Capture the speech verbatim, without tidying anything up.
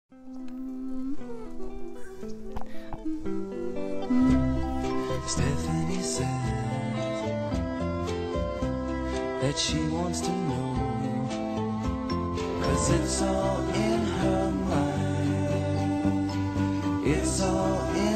Stephanie says that she wants to know, 'cause it's all in her mind. It's all in